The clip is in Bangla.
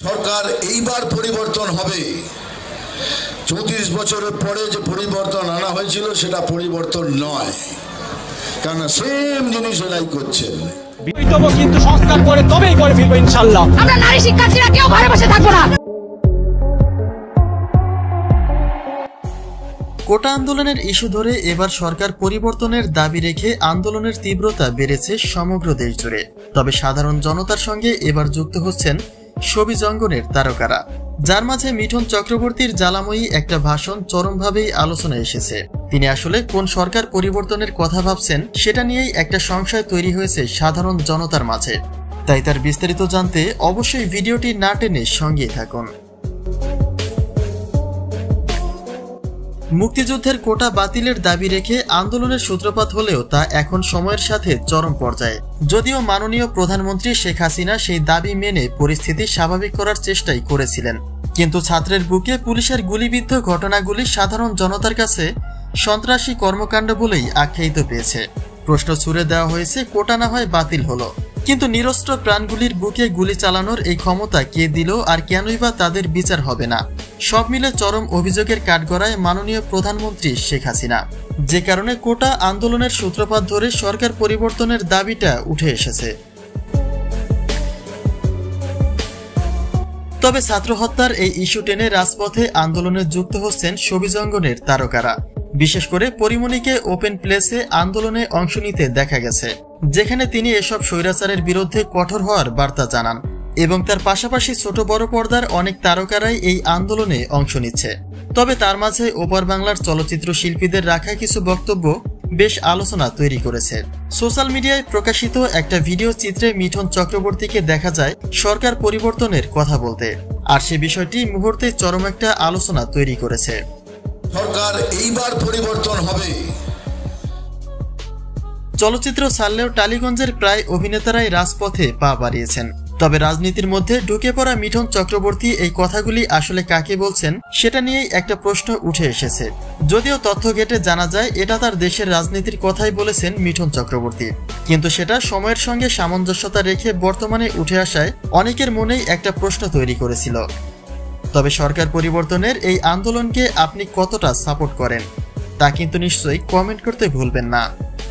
সরকার এইবার পরিবর্তন হবে। 34 বছরের পরে যে পরিবর্তন আনা হয়েছিল সেটা পরিবর্তন নয়, কারণ সেম জিনিস এরাই করছেন। কিন্তু সংস্কার করে তবেই করে ফিরবো ইনশাআল্লাহ। আমরা নারী শিক্ষার্থীরা কেউ ঘরে বসে থাকবো না। কোটা আন্দোলনের ইস্যু ধরে এবার সরকার পরিবর্তনের দাবি রেখে আন্দোলনের তীব্রতা বেড়েছে সমগ্র দেশ জুড়ে। তবে সাধারণ জনতার সঙ্গে এবার যুক্ত হচ্ছেন শোবিজ অঙ্গনের তারকারা, যার মাঝে মিঠুন চক্রবর্তীর জ্বালাময়ী একটা ভাষণ চরমভাবেই আলোচনায় এসেছে। তিনি আসলে কোন সরকার পরিবর্তনের কথা ভাবছেন সেটা নিয়েই একটা সংশয় তৈরি হয়েছে সাধারণ জনতার মাঝে। তাই তার বিস্তারিত জানতে অবশ্যই ভিডিওটি না টেনে সঙ্গে থাকুন। মুক্তিযুদ্ধের কোটা বাতিলের দাবি রেখে আন্দোলনের সূত্রপাত হলেও তা এখন সময়ের সাথে চরম পর্যায়ে। যদিও মাননীয় প্রধানমন্ত্রী শেখ হাসিনা সেই দাবি মেনে পরিস্থিতি স্বাভাবিক করার চেষ্টাই করেছিলেন, কিন্তু ছাত্রের বুকে পুলিশের গুলিবিদ্ধ ঘটনাগুলি সাধারণ জনতার কাছে সন্ত্রাসী কর্মকাণ্ড বলেই আখ্যায়িত পেয়েছে। প্রশ্ন ছুড়ে দেওয়া হয়েছে কোটা না হয় বাতিল হলো, কিন্তু নিরস্ত্র প্রাণগুলির বুকে গুলি চালানোর এই ক্ষমতা কে দিল আর কেনই বা তাদের বিচার হবে না? সব মিলে চরম অভিযোগের কাঠগড়ায় মাননীয় প্রধানমন্ত্রী শেখ হাসিনা, যে কারণে কোটা আন্দোলনের সূত্রপাত ধরে সরকার পরিবর্তনের দাবিটা উঠে এসেছে। তবে ছাত্র হত্যার এই ইস্যু টেনে রাজপথে আন্দোলনে যুক্ত হচ্ছেন শোবিজ অঙ্গনের তারকারা। বিশেষ করে পরিমণিকে ওপেন প্লেসে আন্দোলনে অংশ নিতে দেখা গেছে, যেখানে তিনি এসব স্বৈরাচারের বিরুদ্ধে কঠোর হওয়ার বার্তা জানান এবং তার পাশাপাশি ছোট বড় পর্দার অনেক তারকারাই এই আন্দোলনে অংশ নিচ্ছে। তবে তার মাঝে ওপার বাংলার চলচ্চিত্র শিল্পীদের রাখা কিছু বক্তব্য বেশ আলোচনা তৈরি করেছে। সোশ্যাল মিডিয়ায় প্রকাশিত একটা ভিডিও চিত্রে মিঠুন চক্রবর্তীকে দেখা যায় সরকার পরিবর্তনের কথা বলতে, আর সে বিষয়টি মুহূর্তে চরম একটা আলোচনা তৈরি করেছে। সরকার এইবার পরিবর্তন হবে। চলচ্চিত্র ছাড়লেও টালিগঞ্জের প্রায় অভিনেতারাই রাজপথে পা বাড়িয়েছেন। তবে রাজনীতির মধ্যে ঢুকে পড়া মিঠুন চক্রবর্তী এই কথাগুলি আসলে কাকে বলছেন সেটা নিয়েই একটা প্রশ্ন উঠে এসেছে। যদিও তথ্য ঘেটে জানা যায় এটা তার দেশের রাজনীতির কথাই বলেছেন মিঠুন চক্রবর্তী, কিন্তু সেটা সময়ের সঙ্গে সামঞ্জস্যতা রেখে বর্তমানে উঠে আসায় অনেকের মনেই একটা প্রশ্ন তৈরি করেছিল। তবে সরকার পরিবর্তনের এই আন্দোলনকে আপনি কতটা সাপোর্ট করেন তা কিন্তু নিশ্চয়ই কমেন্ট করতে ভুলবেন না।